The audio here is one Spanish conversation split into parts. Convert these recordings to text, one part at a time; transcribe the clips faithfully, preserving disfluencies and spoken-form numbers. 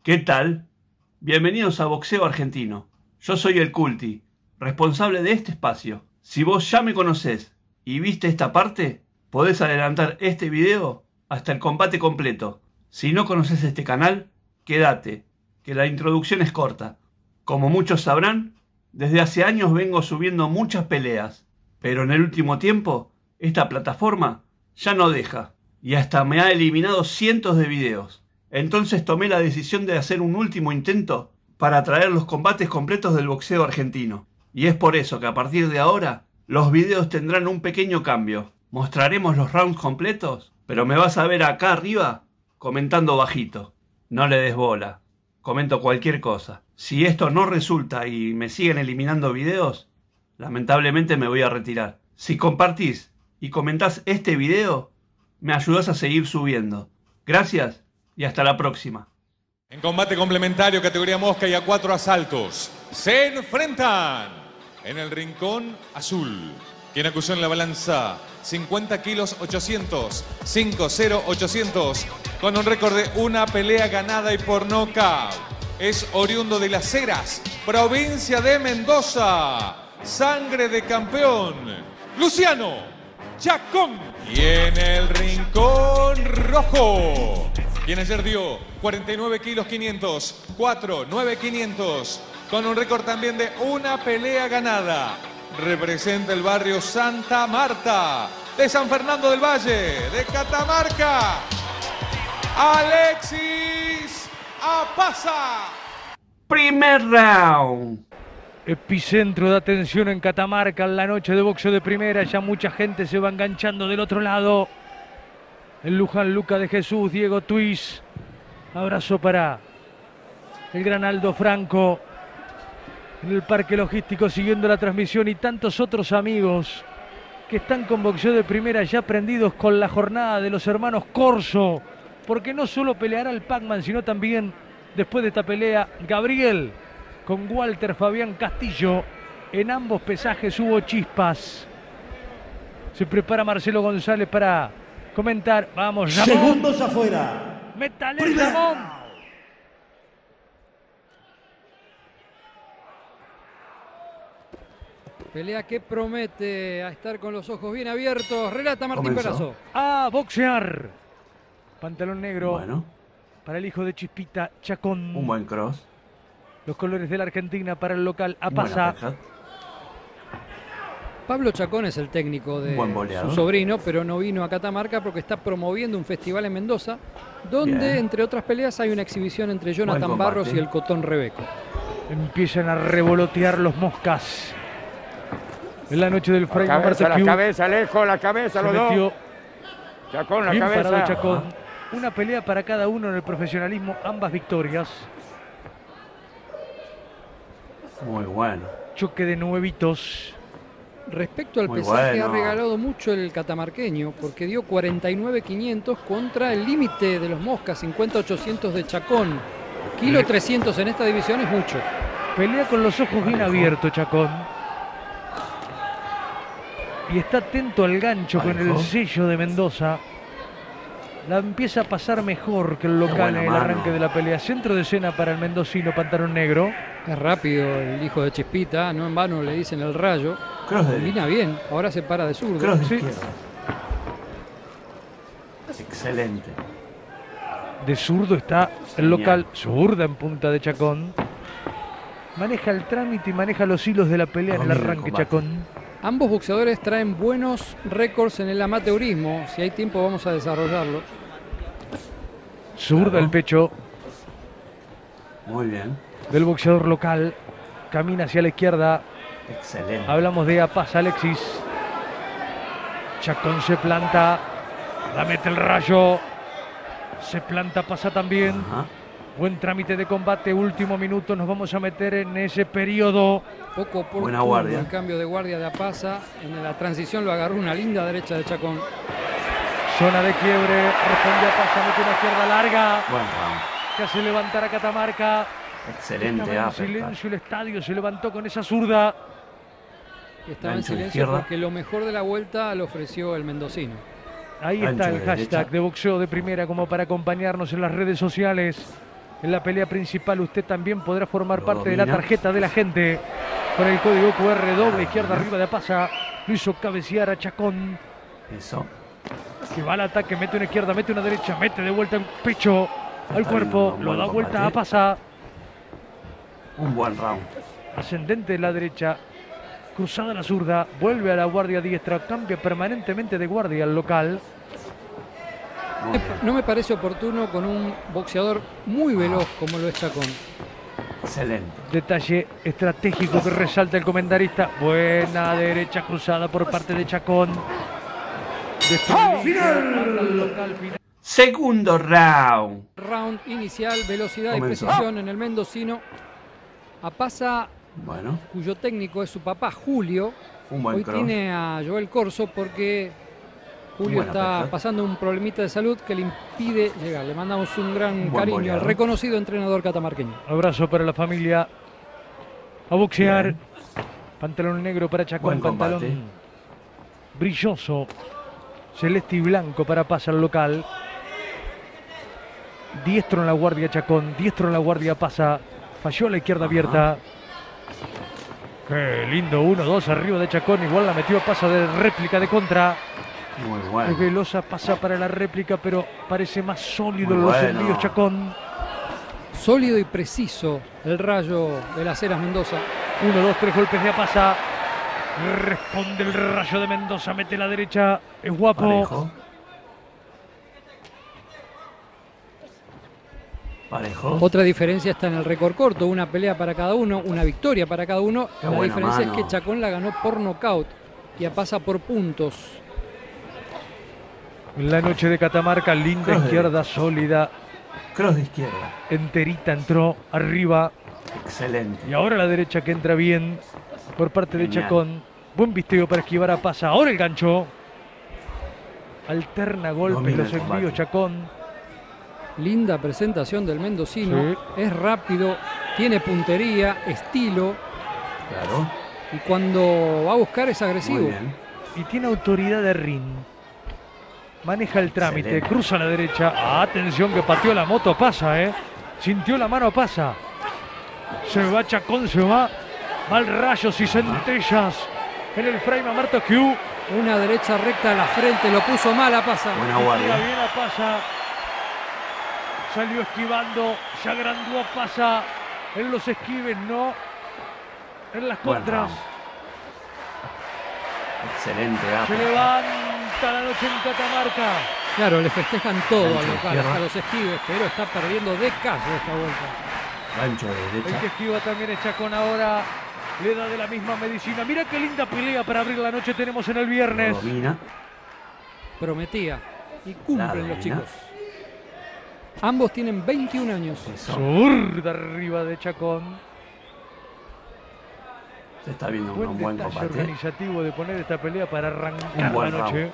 ¿Qué tal? Bienvenidos a Boxeo Argentino. Yo soy el Culti, responsable de este espacio. Si vos ya me conocés y viste esta parte, podés adelantar este video hasta el combate completo. Si no conoces este canal, quédate, que la introducción es corta. Como muchos sabrán, desde hace años vengo subiendo muchas peleas, pero en el último tiempo, esta plataforma ya no deja, y hasta me ha eliminado cientos de videos. Entonces tomé la decisión de hacer un último intento para traer los combates completos del boxeo argentino. Y es por eso que a partir de ahora, los videos tendrán un pequeño cambio. Mostraremos los rounds completos, pero me vas a ver acá arriba comentando bajito. No le des bola, comento cualquier cosa. Si esto no resulta y me siguen eliminando videos, lamentablemente me voy a retirar. Si compartís y comentás este video, me ayudás a seguir subiendo. Gracias y hasta la próxima. En combate complementario, categoría mosca y a cuatro asaltos, se enfrentan en el rincón azul, quien acusó en la balanza cincuenta kilos ochocientos, cinco cero ochocientos, con un récord de una pelea ganada y por nocaut. Es oriundo de Las Heras, provincia de Mendoza. Sangre de campeón, Luciano Chacón. Y en el rincón rojo, quien ayer dio cuarenta y nueve kilos quinientos, cuatro nueve quinientos, con un récord también de una pelea ganada. Representa el barrio Santa Marta, de San Fernando del Valle, de Catamarca, Alexis Apaza. Primer round. Epicentro de atención en Catamarca en la noche de boxeo de primera. Ya mucha gente se va enganchando del otro lado. El Luján Luca de Jesús, Diego Tuis. Abrazo para el gran Aldo Franco en el Parque Logístico siguiendo la transmisión, y tantos otros amigos que están con boxeo de primera ya prendidos con la jornada de los hermanos Corso, porque no solo peleará el Pac-Man, sino también después de esta pelea Gabriel con Walter Fabián Castillo. En ambos pesajes hubo chispas. Se prepara Marcelo González para comentar. Vamos, Ramón. Segundos afuera. Métale, Ramón. Pelea que promete a estar con los ojos bien abiertos. Relata Martín Comenzó. Perazo. A boxear. Pantalón negro Bueno, para el hijo de Chispita Chacón. un buen cross. Los colores de la Argentina para el local Buena Apaza. pesca. Pablo Chacón es el técnico de Buen boleador. su sobrino, pero no vino a Catamarca porque está promoviendo un festival en Mendoza, donde, Bien. entre otras peleas, hay una exhibición entre Jonathan Buen Barros combate. y el Cotón Rebeco. Empiezan a revolotear los moscas. En la noche del La Frame cabeza, la Barbecue. cabeza, lejos, la cabeza, Se los dos. metió Chacón, la bien cabeza. parado Chacón. Una pelea para cada uno en el profesionalismo, ambas victorias. Muy bueno. Choque de nuevitos. Respecto al Muy pesaje, bueno. ha regalado mucho el catamarqueño, porque dio cuarenta y nueve quinientos contra el límite de los moscas, cincuenta ochocientos de Chacón. Kilo trescientos en esta división es mucho. Pelea con los ojos bien abiertos, Chacón. Y está atento al gancho con el Parejo. sello de Mendoza. La empieza a pasar mejor que el local buena en el mano. arranque de la pelea. Centro de escena para el mendocino, pantalón negro. Es rápido el hijo de Chispita, no en vano le dicen el rayo. Cross de Combina bien, ahora se para de zurdo. Cross de Sí. izquierda. Excelente. De zurdo está el Genial. local. Zurda en punta de Chacón. Maneja el trámite y maneja los hilos de la pelea en el Domina el arranque, combate. Chacón. Ambos boxeadores traen buenos récords en el amateurismo. Si hay tiempo vamos a desarrollarlo. Zurda Claro. el pecho Muy bien. del boxeador local. Camina hacia la izquierda. Excelente. Hablamos de Apaz Alexis. Chacón se planta. La mete el rayo. Se planta, pasa también. Ajá. Buen trámite de combate. Último minuto. Nos vamos a meter en ese periodo. Poco por Buena guardia. el cambio de guardia de Apaza. En la transición lo agarró una linda derecha de Chacón. Zona de quiebre. Responde Apaz. Mete una izquierda larga. Buen round. Que hace levantar a Catamarca. Excelente. Estaba en uppercut. silencio el estadio. Se levantó con esa zurda. Estaba en Gancho de silencio izquierda. porque lo mejor de la vuelta lo ofreció el mendocino. Ahí Gancho está el de hashtag derecha. de boxeo de primera como para acompañarnos en las redes sociales. en la pelea principal. Usted también podrá formar Lo parte de la domina. tarjeta de la gente con el código Q R, doble izquierda arriba de Apasa. Lo hizo cabecear a Chacón, Eso. que va al ataque, mete una izquierda, mete una derecha, mete de vuelta el pecho al Está cuerpo, viendo un lo buen da vuelta a combate. Apasa. Un buen round. Ascendente de la derecha, cruzada la zurda, vuelve a la guardia diestra, cambia permanentemente de guardia al local. Muy bien. No me parece oportuno con un boxeador muy veloz como lo es Chacón. Excelente. Detalle estratégico que resalta el comentarista. Buena derecha cruzada por parte de Chacón. Desperdicia al local final. Segundo round. Round inicial, velocidad Comenzó. y precisión en el mendocino. Apasa, Bueno, cuyo técnico es su papá Julio, un buen hoy cross. tiene a Joel Corso porque Julio Buena está pesca. pasando un problemita de salud que le impide llegar. Le mandamos un gran Un buen cariño al boleador. reconocido entrenador catamarqueño. Abrazo para la familia. A boxear. Bien. Pantalón negro para Chacón. Buen combate. Pantalón brilloso. Celeste y blanco para Pasa al local. Diestro en la guardia Chacón. Diestro en la guardia Pasa. Falló a la izquierda Ajá. abierta. Qué lindo. uno dos arriba de Chacón. Igual la metió a Pasa de réplica de contra. Muy Es bueno. velosa, pasa para la réplica, pero parece más sólido Muy en los bueno. envíos Chacón. Sólido y preciso el rayo de las Heras Mendoza. Uno, dos, tres golpes de Apasa. Responde el rayo de Mendoza, mete la derecha. Es guapo. Parejo. Parejo. Otra diferencia está en el récord corto, una pelea para cada uno, una victoria para cada uno. Qué La buena diferencia mano. es que Chacón la ganó por nocaut y Apasa por puntos. En la noche de Catamarca, linda Cross de izquierda, sólida, Cross de izquierda. enterita, entró arriba. Excelente. Y ahora la derecha que entra bien por parte de Genial. Chacón. Buen visteo para esquivar a Pasa. Ahora el gancho. Alterna golpes, Domina los el envíos combate. Chacón. Linda presentación del mendocino, Sí. es rápido, tiene puntería, estilo Claro. y cuando va a buscar es Muy agresivo. bien. Y tiene autoridad de ring. Maneja el trámite, Excelente. cruza a la derecha. Atención que pateó la moto, Pasa, ¿eh? Sintió la mano, Pasa. Se va Chacón, se va. Va al rayos y centellas en el frame a Marto Q. Una derecha recta a la frente, lo puso mal a Pasa. Buena Tira guardia. bien a Pasa. Salió esquivando, se agrandó a Pasa. En los esquives, no. En las Buen contras. round. Excelente. Se Apa. levanta la noche en Catamarca. Claro, le festejan todo Gancho al de local, izquierda. hasta los esquives, pero está perdiendo de calle esta vuelta. Gancho de El derecha. que esquiva también es Chacón ahora. Le da de la misma medicina. Mira qué linda pelea para abrir la noche tenemos en el Lo viernes. domina. Prometía y cumplen La los domina. chicos. Ambos tienen veintiún años. Eso. Zurda arriba de Chacón. Se está viendo Buen un buen detalle combate. organizativo de poner esta pelea para arrancar Un la buen noche.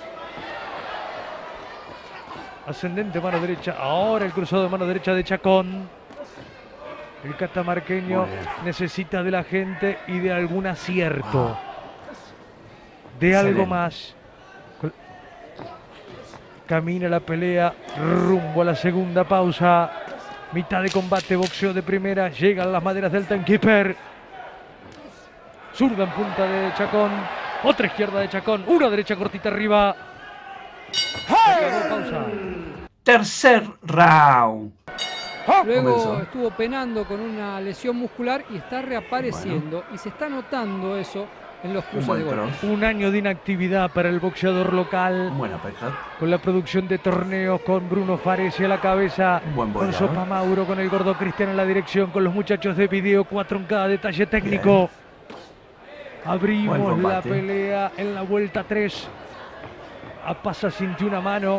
Ascendente mano derecha. Ahora el cruzado de mano derecha de Chacón. El catamarqueño Muy bien. necesita de la gente y de algún acierto. De Excelente. algo más. Col- Camina la pelea rumbo a la segunda pausa. Mitad de combate, boxeo de primera. Llegan las maderas del timekeeper. Zurda en punta de Chacón. Otra izquierda de Chacón. Una derecha cortita arriba. Se acabó, pausa. Tercer round. Luego Comenzó. estuvo penando con una lesión muscular y está reapareciendo. Y se está notando eso en los Un cruces de buen gol. cross. Un año de inactividad para el boxeador local. Buena pesca. Con la producción de torneos, con Bruno Fares a la cabeza, Un buen con boleador. Sopa Mauro, con el gordo Cristian en la dirección, con los muchachos de video, cuatro en cada detalle técnico. Abrimos Buen la combate. pelea en la vuelta tres. Apasa sintió una mano.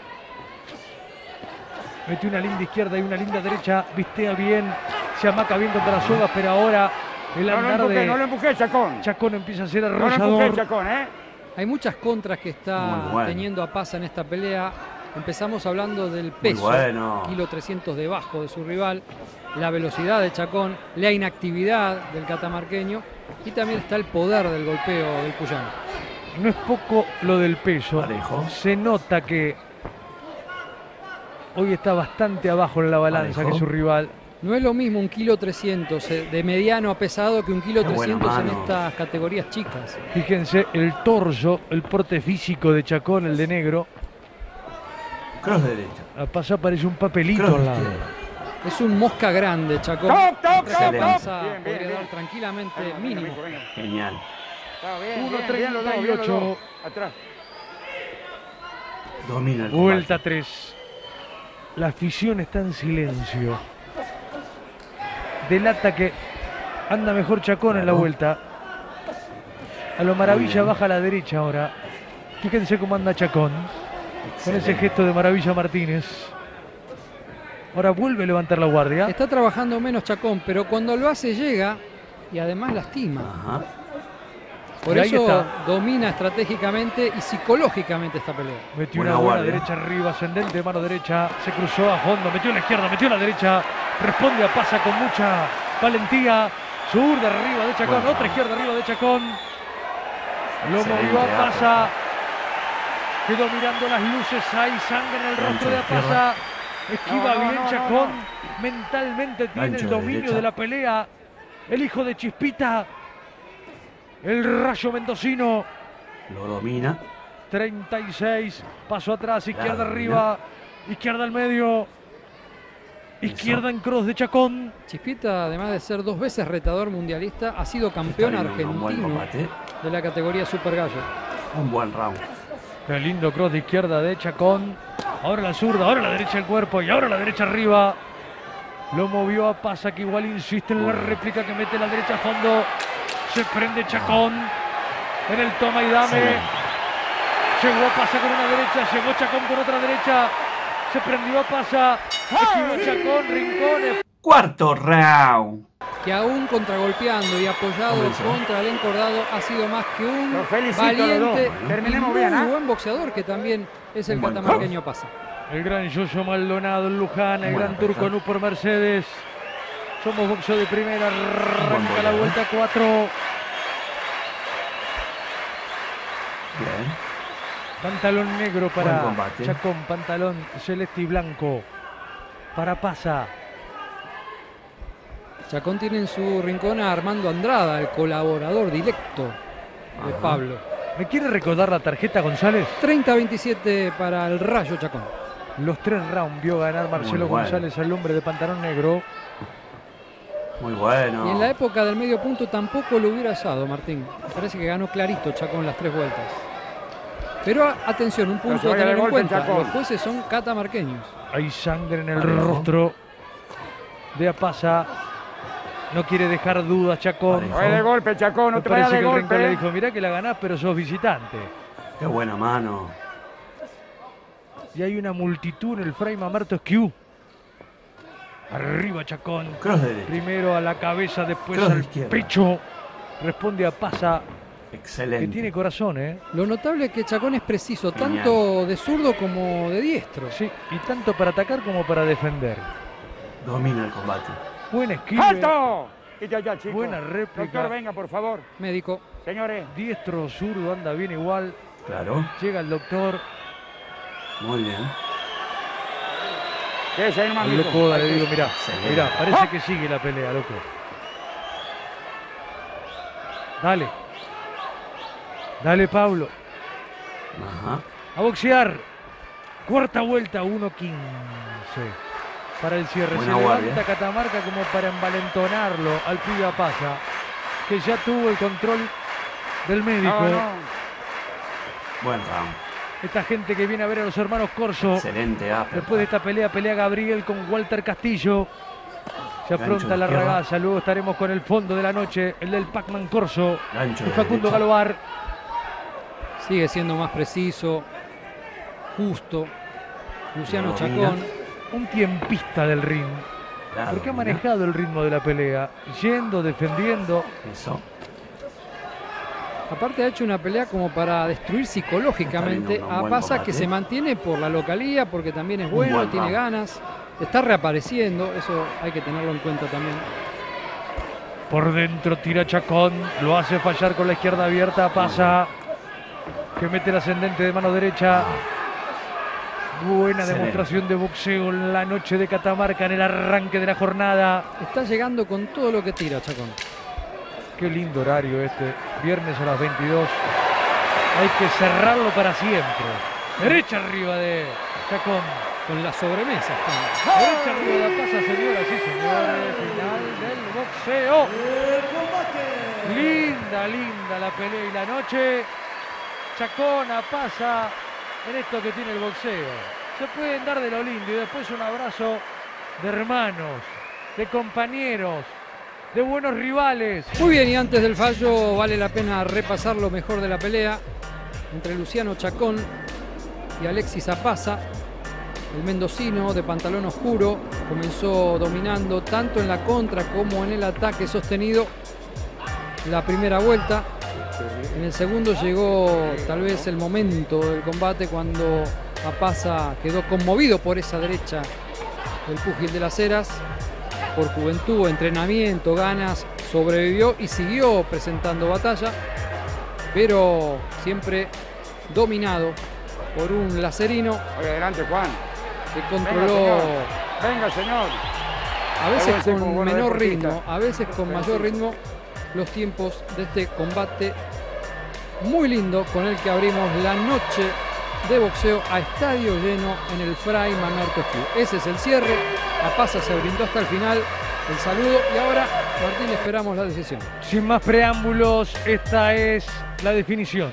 Metió una linda izquierda y una linda derecha. Vistea bien. Se amaca bien contra las sogas, pero ahora el No lo andar empujé, no lo de empujé, Chacón. Chacón empieza a ser No lo empujé, arrollador. Chacón, ¿eh? Hay muchas contras que está Muy bueno. teniendo Apasa en esta pelea. Empezamos hablando del Muy peso, bueno. kilo trescientos debajo de su rival, la velocidad de Chacón, la inactividad del catamarqueño y también está el poder del golpeo del cuyano. No es poco lo del peso. Parejo. Se nota que hoy está bastante abajo en la balanza Parejo. que su rival. No es lo mismo un kilo trescientos eh, de mediano a pesado que un kilo Qué buena trescientos en mano. estas categorías chicas. Fíjense el torso, el porte físico de Chacón, el de negro. Cross derecha. A pasar parece un papelito Cross al lado. izquierda. Es un mosca grande, Chacón. Top, top, Esa top, panza top. Bien, bien, podría bien. dar tranquilamente Venga, venga, mínimo. mijo, venga. Genial. Está bien, uno bien, bien los dos, bien los treinta y ocho. dos. Atrás. Domina el Vuelta combate. tres. La afición está en silencio. Delata que anda mejor Chacón en la Claro. vuelta. A lo maravilla bien. baja a la derecha ahora. Fíjense cómo anda Chacón. Con ese Excelente. gesto de maravilla Martínez. Ahora vuelve a levantar la guardia. Está trabajando menos Chacón, pero cuando lo hace llega y además lastima. Ajá. Por Y ahí eso está. domina estratégicamente y psicológicamente esta pelea. Metió Buena una buena guardia. derecha arriba, ascendente, mano derecha. Se cruzó a fondo, metió a la izquierda, metió a la derecha. Responde a pasa con mucha valentía. Sur de arriba de Chacón, Bueno. otra izquierda arriba de Chacón. Lo Excelente, movió a Apa. Pasa. Quedó mirando las luces. Hay sangre en el Gancho rostro de de Apasa. Esquiva No, no, bien no, no, Chacón. no. Mentalmente tiene Gancho el de dominio derecha. de la pelea. El hijo de Chispita. El rayo mendocino. Lo domina. treinta y seis. Paso atrás. Izquierda Claro, arriba. Izquierda al medio. Izquierda en cross de Chacón. Chispita, además de ser dos veces retador mundialista, ha sido campeón Está viendo un buen argentino combate. de la categoría Super Gallo. Un buen round. Qué lindo cross de izquierda de Chacón. Ahora la zurda, ahora la derecha el cuerpo y ahora la derecha arriba. Lo movió a Pasa, que igual insiste en la Bueno. réplica, que mete la derecha a fondo. Se prende Chacón en el toma y dame. Excelente. Llegó a Pasa con una derecha, llegó Chacón con otra derecha. Se prendió a Pasa. Esquivó Chacón, rincones. Cuarto round. Que aún contragolpeando y apoyado Comenzó. contra el encordado ha sido más que un Los felicito a los dos. valiente Bueno. y Terminemos muy bien, ¿ah? buen boxeador, que también es el Un buen catamarqueño Pasa. El gran Yoyo Maldonado en Luján, el Buena gran pareja. Turco Nu por Mercedes. Somos boxeo de primera, arranca buen la boxeo. vuelta cuatro. Bien. Pantalón negro Buen para combate. Chacón, pantalón celeste y blanco para Pasa. Chacón tiene en su rincón a Armando Andrada, el colaborador directo de Ajá. Pablo. ¿Me quiere recordar la tarjeta, González? treinta a veintisiete para el Rayo Chacón. Los tres rounds vio ganar Marcelo Muy bueno. González al hombre de pantalón negro. Muy bueno. Y en la época del medio punto tampoco lo hubiera usado, Martín. Me parece que ganó clarito Chacón las tres vueltas. Pero a- atención, un No punto se a vaya tener de en golpe, cuenta. Chacón. Los jueces son catamarqueños. Hay sangre en el Parejo. rostro de Apasa. No quiere dejar dudas Chacón. Parejo. Vaya de golpe, Chacón, no Me te vayas parece de que el rincón le golpe. dijo, mirá que la ganás, pero sos visitante. Qué buena mano. Y hay una multitud en el frame a Marto Esquiú. Arriba Chacón. Cross derecha. Primero a la cabeza, después Cross de al izquierda. pecho. Responde a Pasa, que Excelente. tiene corazón, ¿eh? Lo notable es que Chacón es preciso, Genial. tanto de zurdo como de diestro. Sí, y tanto para atacar como para defender. Domina el combate. Buen esquive, ¡Alto! Y ya, ya, chicos. buena réplica. Doctor, venga, por favor. Médico. Señores. Diestro, zurdo, anda bien igual. Claro. Llega el doctor. Muy bien. ¿Qué es ahí, nomás, Al mijo? loco Oda le digo, mirá, Excelente. mirá, parece que sigue la pelea, loco. Dale. Dale, Pablo. Ajá. A boxear. Cuarta vuelta, uno quince. Para el cierre. Buena Se levanta guardia. Catamarca como para envalentonarlo al pibe Pasa, que ya tuvo el control del médico. No, no. Buen round. Esta gente que viene a ver a los hermanos Corso. Excelente uppercut. Después de esta pelea, pelea Gabriel con Walter Castillo. Se Gancho afronta de la izquierda. ragaza. Luego estaremos con el fondo de la noche, el del Pac-Man Corso Gancho y de Facundo derecha. Galobar. Sigue siendo más preciso, justo. Luciano Lo domina. Chacón. Un tiempista del ring. La Porque ha domina. manejado el ritmo de la pelea. Yendo, defendiendo. Eso. Aparte ha hecho una pelea como para destruir psicológicamente Está viendo un a buen Pasa, combate. que se mantiene por la localía, porque también es Un bueno, buen tiene round. ganas. Está reapareciendo, eso hay que tenerlo en cuenta también. Por dentro tira Chacón. Lo hace fallar con la izquierda abierta. Pasa. Que mete el ascendente de mano derecha. Buena Excelente. demostración de boxeo en la noche de Catamarca en el arranque de la jornada. Está llegando con todo lo que tira, Chacón. Qué lindo horario este. Viernes a las veintidós. Hay que cerrarlo para siempre. Derecha arriba de Chacón. Con la sobremesa. Está. Derecha arriba de la pasa, señoras y señores. Final del boxeo. Linda, linda la pelea y la noche. Chacón pasa en esto que tiene el boxeo. Se pueden dar de lo lindo y después un abrazo de hermanos, de compañeros, de buenos rivales. Muy bien, y antes del fallo vale la pena repasar lo mejor de la pelea entre Luciano Chacón y Alexis Apaza. El mendocino de pantalón oscuro comenzó dominando tanto en la contra como en el ataque sostenido la primera vuelta. En el segundo llegó tal vez el momento del combate cuando Apaza quedó conmovido por esa derecha del púgil de las Heras. Por juventud, entrenamiento, ganas, sobrevivió y siguió presentando batalla, pero siempre dominado por un lacerino Oye, adelante, Juan. que Venga, controló señor. Venga, señor. a veces Debe ser como con buena menor deportista. ritmo, a veces con mayor ritmo, los tiempos de este combate muy lindo con el que abrimos la noche de boxeo a estadio lleno en el Fray Mamerto Club. Ese es el cierre. Apaza se brindó hasta el final el saludo y ahora, Martín, esperamos la decisión. Sin más preámbulos, esta es la definición.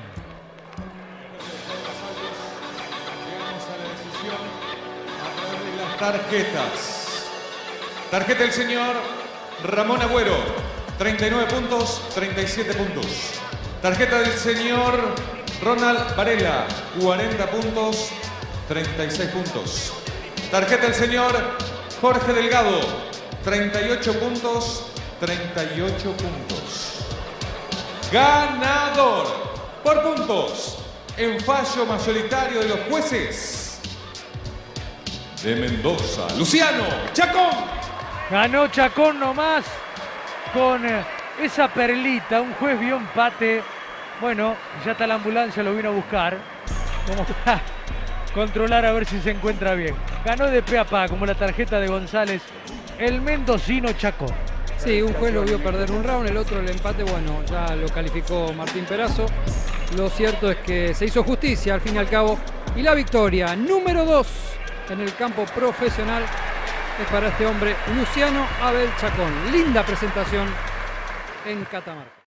Llegamos a la decisión a través de las tarjetas. Tarjeta del señor Ramón Agüero, treinta y nueve puntos, treinta y siete puntos. Tarjeta del señor Ronald Varela, cuarenta puntos, treinta y seis puntos. Tarjeta del señor Jorge Delgado, treinta y ocho puntos, treinta y ocho puntos. Ganador por puntos en fallo mayoritario de los jueces de Mendoza, Luciano Chacón. Ganó Chacón nomás con eh, esa perlita. Un juez vio empate. Bueno, ya está la ambulancia, lo vino a buscar. Como para controlar a ver si se encuentra bien. Ganó de pe a pa, como la tarjeta de González, el mendocino Chacón. Sí, un juez lo vio perder un round, el otro el empate, bueno, ya lo calificó Martín Perazo. Lo cierto es que se hizo justicia al fin y al cabo. Y la victoria número dos en el campo profesional es para este hombre, Luciano Abel Chacón. Linda presentación en Catamarca.